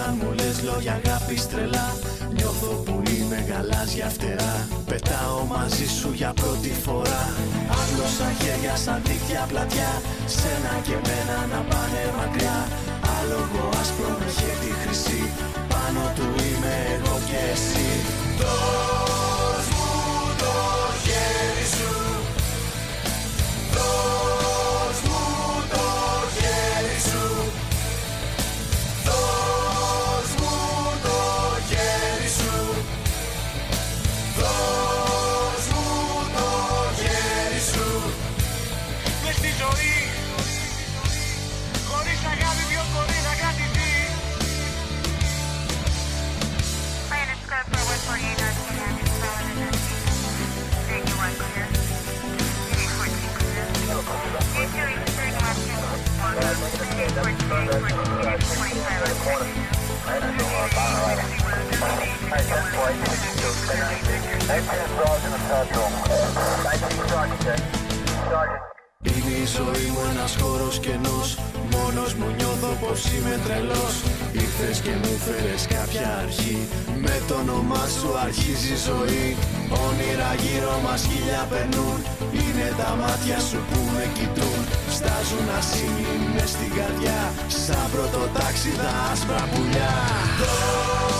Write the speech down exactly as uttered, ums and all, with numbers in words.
όταν μου λες λόγια αγάπης τρελά. Νιώθω που είμαι γαλάζια φτερά. Πετάω μαζί σου για πρώτη φορά. Άπλωσα χέρια σαν δίκτυα πλατιά. Σένα και μένα να πάνε μακριά. Άλογο άσπρο με χέρι χρυσή. Πάνω του είμαι εγώ και εσύ. Δώσ' μου το χέρι σου. Δώσ' μου το χέρι σου. Δώσ' μου το χέρι σου. Δώσ' μου το χέρι σου. Μες στη ζωή χωρίς αγάπη ποιος μπορεί να κρατηθεί. Είναι η ζωή μου ένας χώρος κενός. Μόνος μου νιώθω πως είμαι τρελός. Ήρθες και μου φέρες κάποια αρχή. Με το όνομά σου αρχίζει η ζωή. Όνειρα γύρω μας χίλια περνούν. Είναι τα μάτια σου που με κοιτούν. Στάζουν ασύνη μες στην καρδιά. Σαν πρώτο τάξη τα άσπρα πουλιά.